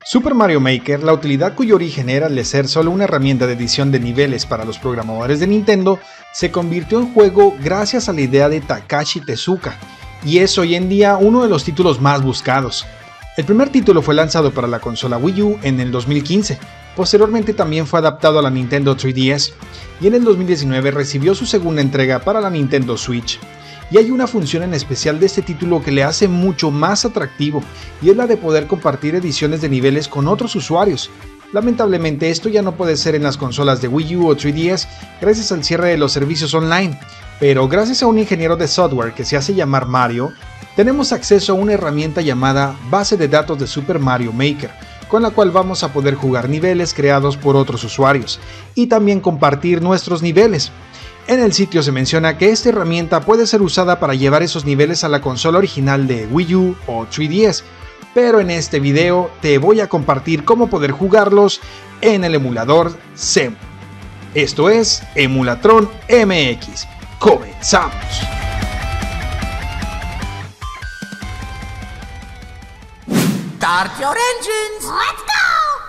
Super Mario Maker, la utilidad cuyo origen era el de ser solo una herramienta de edición de niveles para los programadores de Nintendo, se convirtió en juego gracias a la idea de Takashi Tezuka, y es hoy en día uno de los títulos más buscados. El primer título fue lanzado para la consola Wii U en el 2015, posteriormente también fue adaptado a la Nintendo 3DS, y en el 2019 recibió su segunda entrega para la Nintendo Switch. Y hay una función en especial de este título que le hace mucho más atractivo, y es la de poder compartir ediciones de niveles con otros usuarios. Lamentablemente esto ya no puede ser en las consolas de Wii U o 3DS gracias al cierre de los servicios online, pero gracias a un ingeniero de software que se hace llamar Mario, tenemos acceso a una herramienta llamada Base de Datos de Super Mario Maker, con la cual vamos a poder jugar niveles creados por otros usuarios, y también compartir nuestros niveles. En el sitio se menciona que esta herramienta puede ser usada para llevar esos niveles a la consola original de Wii U o 3DS, pero en este video te voy a compartir cómo poder jugarlos en el emulador Cemu. Esto es Emulatron MX. ¡Comenzamos! Start your engines! Let's go!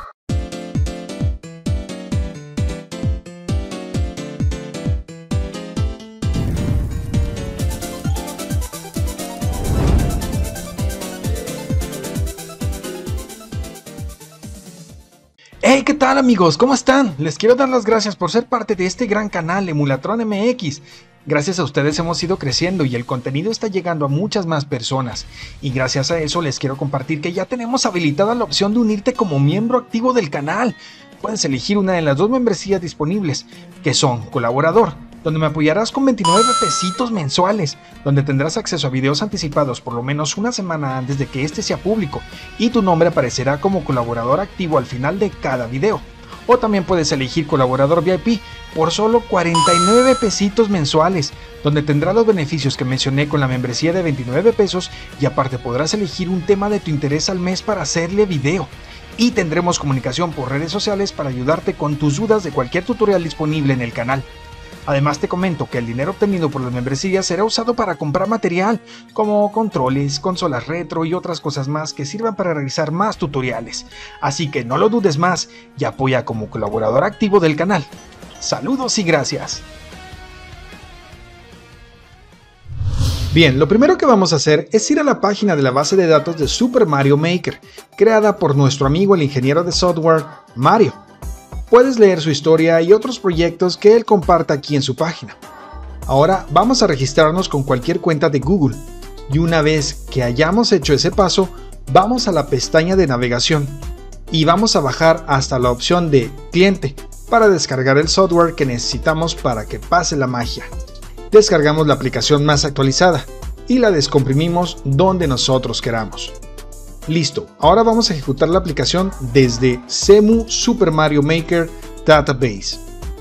Hey, ¿qué tal amigos? ¿Cómo están? Les quiero dar las gracias por ser parte de este gran canal Emulatron MX. Gracias a ustedes hemos ido creciendo y el contenido está llegando a muchas más personas. Y gracias a eso les quiero compartir que ya tenemos habilitada la opción de unirte como miembro activo del canal. Puedes elegir una de las dos membresías disponibles, que son Colaborador, donde me apoyarás con 29 pesitos mensuales, donde tendrás acceso a videos anticipados por lo menos una semana antes de que este sea público, y tu nombre aparecerá como colaborador activo al final de cada video. O también puedes elegir Colaborador VIP por solo 49 pesitos mensuales, donde tendrás los beneficios que mencioné con la membresía de 29 pesos y aparte podrás elegir un tema de tu interés al mes para hacerle video. Y tendremos comunicación por redes sociales para ayudarte con tus dudas de cualquier tutorial disponible en el canal. Además te comento que el dinero obtenido por las membresías será usado para comprar material, como controles, consolas retro y otras cosas más que sirvan para realizar más tutoriales. Así que no lo dudes más y apoya como colaborador activo del canal. Saludos y gracias. Bien, lo primero que vamos a hacer es ir a la página de la base de datos de Super Mario Maker, creada por nuestro amigo el ingeniero de software Mario. Puedes leer su historia y otros proyectos que él comparta aquí en su página. Ahora vamos a registrarnos con cualquier cuenta de Google, y una vez que hayamos hecho ese paso, vamos a la pestaña de navegación y vamos a bajar hasta la opción de Cliente para descargar el software que necesitamos para que pase la magia. Descargamos la aplicación más actualizada y la descomprimimos donde nosotros queramos. Listo, ahora vamos a ejecutar la aplicación desde Cemu Super Mario Maker Database.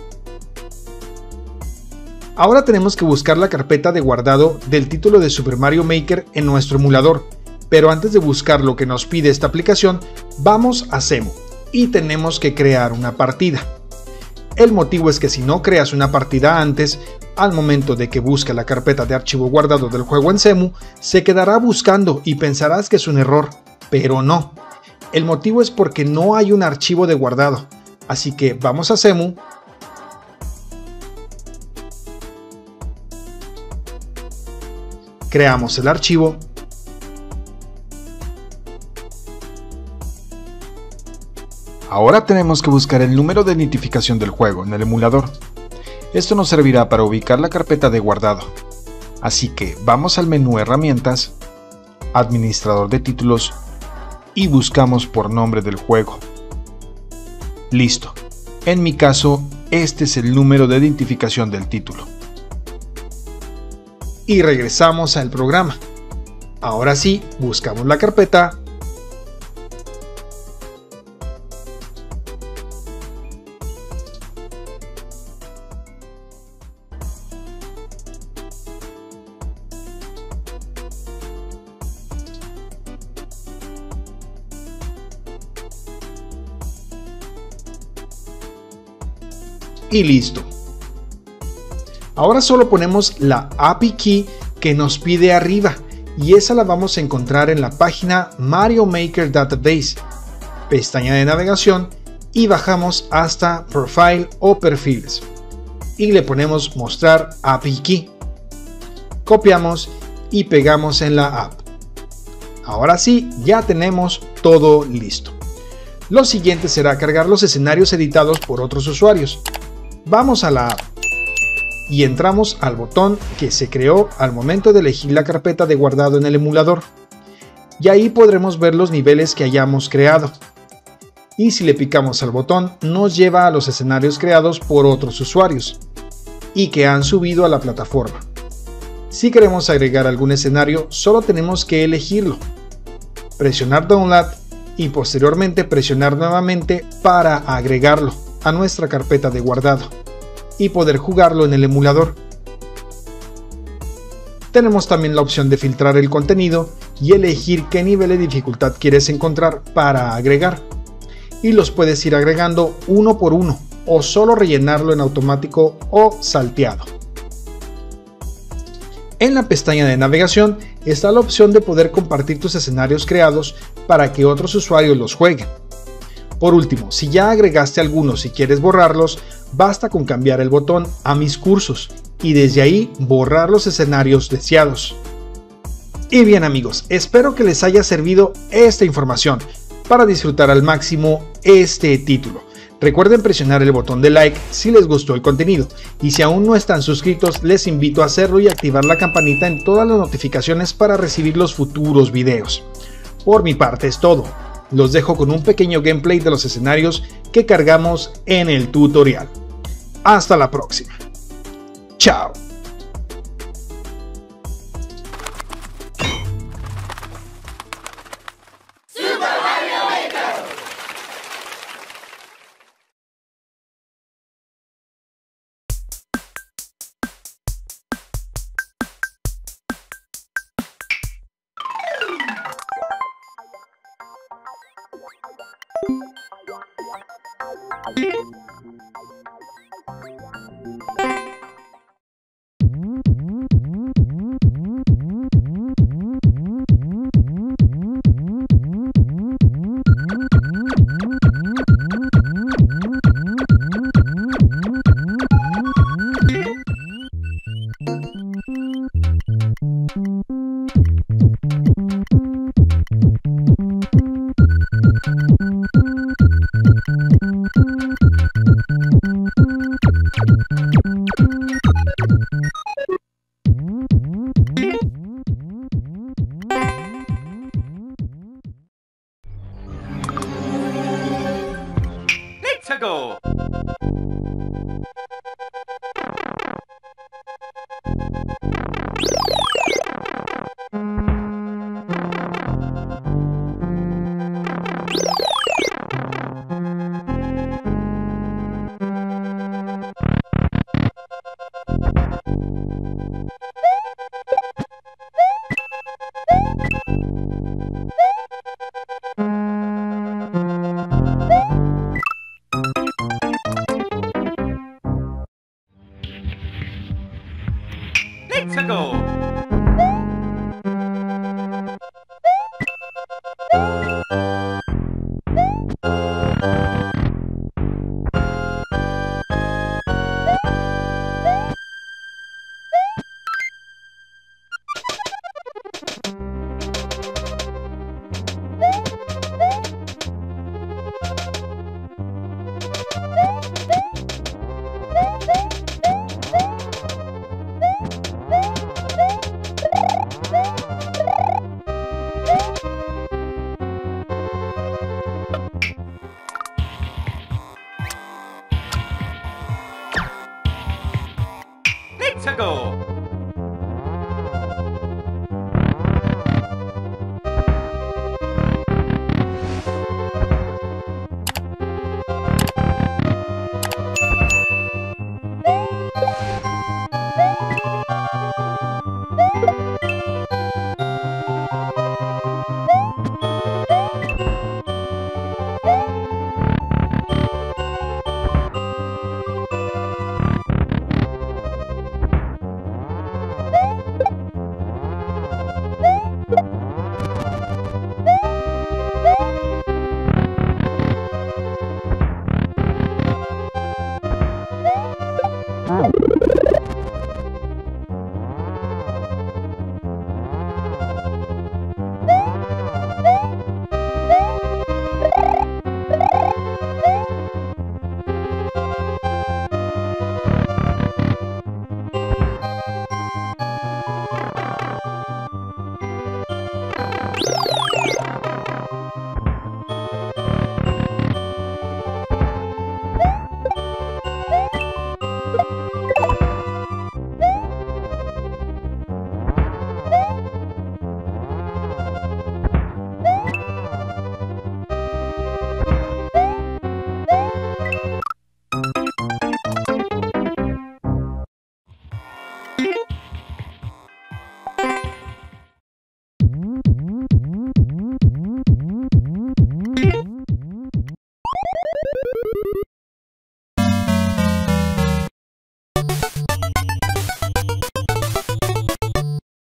Ahora tenemos que buscar la carpeta de guardado del título de Super Mario Maker en nuestro emulador, pero antes de buscar lo que nos pide esta aplicación, vamos a Cemu y tenemos que crear una partida. El motivo es que si no creas una partida antes, al momento de que busque la carpeta de archivo guardado del juego en Cemu, se quedará buscando y pensarás que es un error. Pero no, el motivo es porque no hay un archivo de guardado, así que vamos a Cemu, creamos el archivo, ahora tenemos que buscar el número de identificación del juego en el emulador. Esto nos servirá para ubicar la carpeta de guardado, así que vamos al menú Herramientas, Administrador de títulos, y buscamos por nombre del juego. Listo. En mi caso, este es el número de identificación del título. Y regresamos al programa. Ahora sí, buscamos la carpeta. Y listo. Ahora solo ponemos la API Key que nos pide arriba y esa la vamos a encontrar en la página Mario Maker Database. pestaña de navegación y bajamos hasta Profile o Perfiles y le ponemos Mostrar API Key. Copiamos y pegamos en la app. Ahora sí, ya tenemos todo listo. Lo siguiente será cargar los escenarios editados por otros usuarios. Vamos a la app y entramos al botón que se creó al momento de elegir la carpeta de guardado en el emulador. Y ahí podremos ver los niveles que hayamos creado. Y si le picamos al botón, nos lleva a los escenarios creados por otros usuarios y que han subido a la plataforma. Si queremos agregar algún escenario, solo tenemos que elegirlo, presionar Download y posteriormente presionar nuevamente para agregarlo a nuestra carpeta de guardado y poder jugarlo en el emulador. Tenemos también la opción de filtrar el contenido y elegir qué nivel de dificultad quieres encontrar para agregar, y los puedes ir agregando uno por uno o solo rellenarlo en automático o salteado. En la pestaña de navegación está la opción de poder compartir tus escenarios creados para que otros usuarios los jueguen. Por último, si ya agregaste algunos y quieres borrarlos, basta con cambiar el botón a Mis cursos y desde ahí borrar los escenarios deseados. Y bien amigos, espero que les haya servido esta información para disfrutar al máximo este título. Recuerden presionar el botón de like si les gustó el contenido, y si aún no están suscritos les invito a hacerlo y activar la campanita en todas las notificaciones para recibir los futuros videos. Por mi parte es todo, los dejo con un pequeño gameplay de los escenarios que cargamos en el tutorial. Hasta la próxima. Chao. Let's go!